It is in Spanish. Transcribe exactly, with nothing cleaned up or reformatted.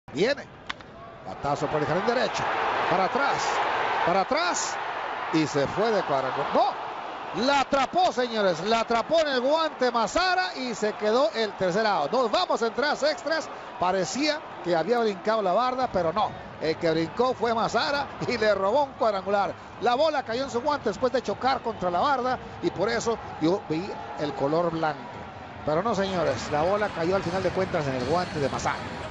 Viene. Batazo por el jardín derecho. Para atrás. Para atrás. Y se fue de cuadrangular. ¡No! La atrapó, señores. La atrapó en el guante Mazara y se quedó el tercer out. Nos vamos a entradas extras. Parecía que había brincado la barda, pero no. El que brincó fue Mazara y le robó un cuadrangular. La bola cayó en su guante después de chocar contra la barda y por eso yo vi el color blanco. Pero no, señores. La bola cayó al final de cuentas en el guante de Mazara.